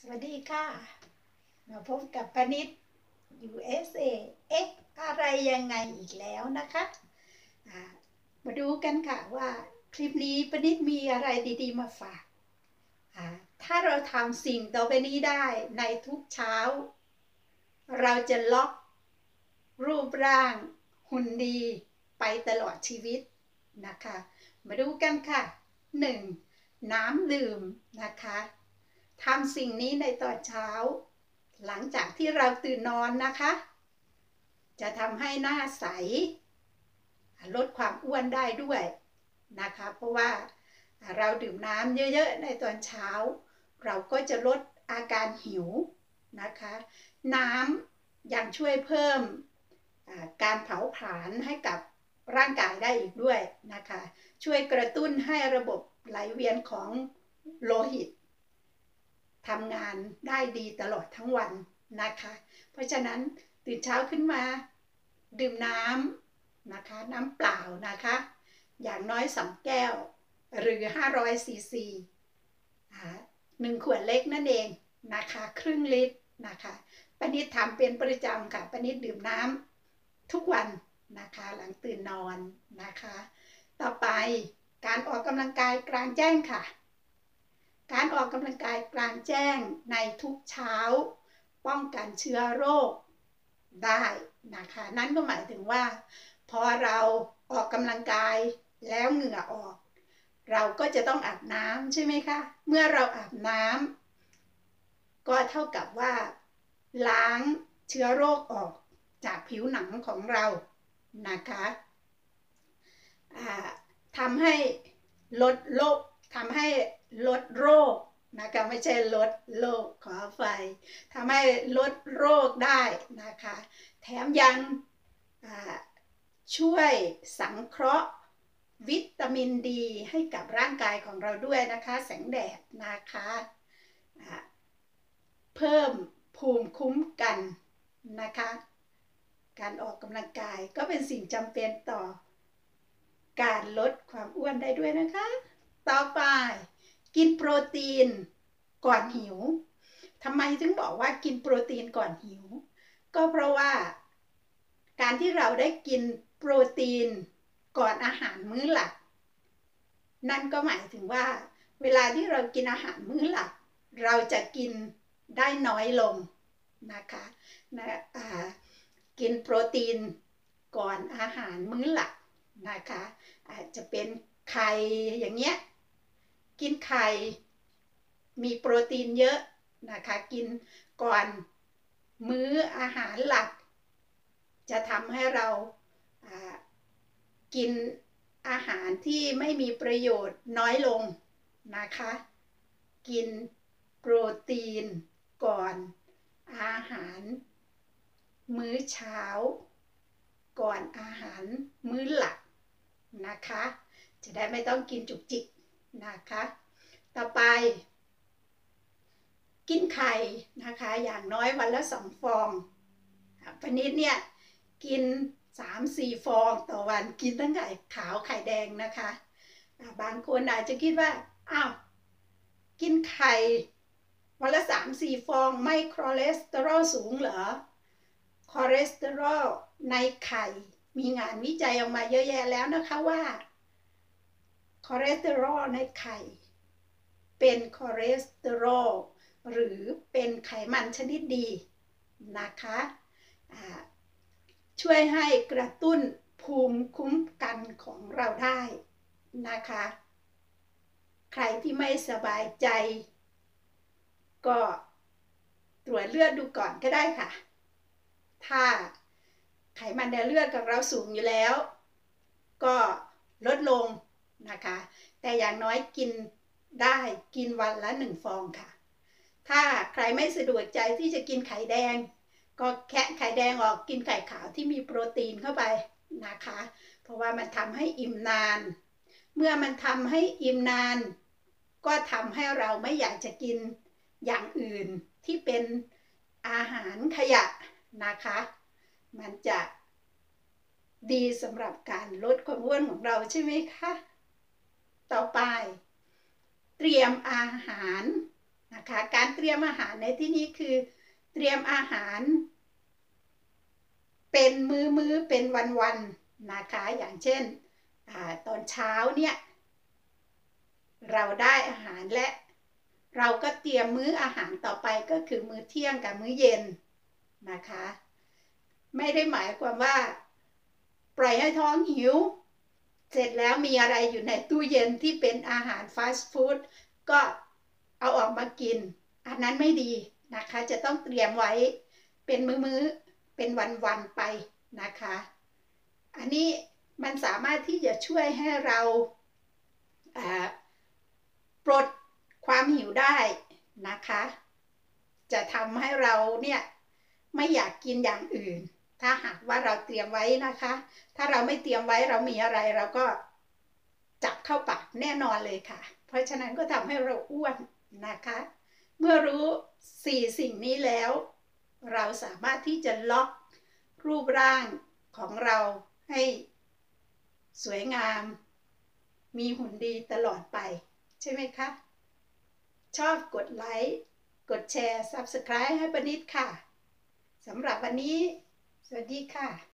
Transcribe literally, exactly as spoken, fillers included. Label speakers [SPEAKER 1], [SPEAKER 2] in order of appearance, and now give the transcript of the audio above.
[SPEAKER 1] สวัสดีค่ะมาพบกับปนิด ยู เอส เอ เอ๊ะอะไรยังไงอีกแล้วนะคะมาดูกันค่ะว่าคลิปนี้ปนิดมีอะไรดีๆมาฝากถ้าเราทำสิ่งต่อไปนี้ได้ในทุกเช้าเราจะล็อกรูปร่างหุ่นดีไปตลอดชีวิตนะคะมาดูกันค่ะ หนึ่ง. น้ำดื่มนะคะทำสิ่งนี้ในตอนเช้าหลังจากที่เราตื่นนอนนะคะจะทำให้หน้าใสลดความอ้วนได้ด้วยนะคะเพราะว่าเราดื่มน้ำเยอะๆในตอนเช้าเราก็จะลดอาการหิวนะคะน้ำยังช่วยเพิ่มการเผาผลาญให้กับร่างกายได้อีกด้วยนะคะช่วยกระตุ้นให้ระบบไหลเวียนของโลหิตทำงานได้ดีตลอดทั้งวันนะคะเพราะฉะนั้นตื่นเช้าขึ้นมาดื่มน้ำนะคะน้ำเปล่านะคะอย่างน้อยสองแก้วหรือห้าร้อยซีซีหนึ่งขวดเล็กนั่นเองนะคะครึ่งลิตรนะคะปนิดทำเป็นประจำค่ะปนิดดื่มน้ำทุกวันนะคะหลังตื่นนอนนะคะต่อไปการออกกำลังกายกลางแจ้งค่ะการออกกำลังกายกลางแจ้งในทุกเช้าป้องกันเชื้อโรคได้นะคะนั่นก็หมายถึงว่าพอเราออกกำลังกายแล้วเหงื่อออกเราก็จะต้องอาบน้ำใช่ไหมคะเมื่อเราอาบน้ำก็เท่ากับว่าล้างเชื้อโรคออกจากผิวหนังของเรานะคะทำให้ลดโรคทำให้ลดโรคนะคะไม่ใช่ลดโรคขอไฟทำให้ลดโรคได้นะคะแถมยังช่วยสังเคราะห์วิตามินดีให้กับร่างกายของเราด้วยนะคะแสงแดดนะคะเพิ่มภูมิคุ้มกันนะคะการออกกำลังกายก็เป็นสิ่งจำเป็นต่อการลดความอ้วนได้ด้วยนะคะต่อไปกินโปรตีนก่อนหิวทำไมถึงบอกว่ากินโปรตีนก่อนหิวก็เพราะว่าการที่เราได้กินโปรตีนก่อนอาหารมื้อหลักนั่นก็หมายถึงว่าเวลาที่เรากินอาหารมื้อหลักเราจะกินได้น้อยลงนะคะนะกินโปรตีนก่อนอาหารมื้อหลักนะคะอาจจะเป็นไข่อย่างเงี้ยกินไข่มีโปรตีนเยอะนะคะกินก่อนมื้ออาหารหลักจะทำให้เรากินอาหารที่ไม่มีประโยชน์น้อยลงนะคะกินโปรตีนก่อนอาหารมื้อเช้าก่อนอาหารมื้อหลักนะคะจะได้ไม่ต้องกินจุกจิกนะคะต่อไปกินไข่นะคะอย่างน้อยวันละสองฟองปนิดเนี่ยกิน สามถึงสี่ ฟองต่อวันกินทั้งไข่ขาวไข่แดงนะคะบางคนอาจจะคิดว่าอ้าวกินไข่วันละ สามถึงสี่ ฟองไม่คอเลสเตอรอลสูงเหรอคอเลสเตอรอลในไข่มีงานวิจัยออกมาเยอะแยะแล้วนะคะว่าคอเลสเตอรอลในไข่เป็นคอเลสเตอรอลหรือเป็นไขมันชนิดดีนะคะช่วยให้กระตุ้นภูมิคุ้มกันของเราได้นะคะใครที่ไม่สบายใจก็ตรวจเลือดดูก่อนก็ได้ค่ะถ้าไขมันในเลือดของเราสูงอยู่แล้วก็ลดลงนะคะแต่อย่างน้อยกินได้กินวันละหนึ่งฟองค่ะถ้าใครไม่สะดวกใจที่จะกินไข่แดงก็แคะไข่แดงออกกินไข่ขาวที่มีโปรตีนเข้าไปนะคะเพราะว่ามันทำให้อิ่มนานเมื่อมันทำให้อิ่มนานก็ทำให้เราไม่อยากจะกินอย่างอื่นที่เป็นอาหารขยะนะคะมันจะดีสำหรับการลดความอ้วนของเราใช่ไหมคะต่อไปเตรียมอาหารนะนะคะการเตรียมอาหารในที่นี้คือเตรียมอาหารเป็นมื้อๆเป็นวันๆนะคะอย่างเช่นตอนเช้าเนี่ยเราได้อาหารและเราก็เตรียมมื้ออาหารต่อไปก็คือมื้อเที่ยงกับมื้อเย็นนะคะไม่ได้หมายความว่าปล่อยให้ท้องหิวเสร็จแล้วมีอะไรอยู่ในตู้เย็นที่เป็นอาหารฟาสต์ฟู้ดก็เอาออกมากินอันนั้นไม่ดีนะคะจะต้องเตรียมไว้เป็นมื้อๆเป็นวันๆไปนะคะอันนี้มันสามารถที่จะช่วยให้เราปลดความหิวได้นะคะจะทำให้เราเนี่ยไม่อยากกินอย่างอื่นถ้าหากว่าเราเตรียมไว้นะคะถ้าเราไม่เตรียมไว้เรามีอะไรเราก็จับเข้าปากแน่นอนเลยค่ะเพราะฉะนั้นก็ทำให้เราอ้วนนะคะเมื่อรู้สี่สิ่งนี้แล้วเราสามารถที่จะล็อกรูปร่างของเราให้สวยงามมีหุ่นดีตลอดไปใช่ไหมคะชอบกดไลค์กดแชร์ ซับสไครบ์ ให้ปณิธค่ะสำหรับวันนี้สวัสดีค่ะ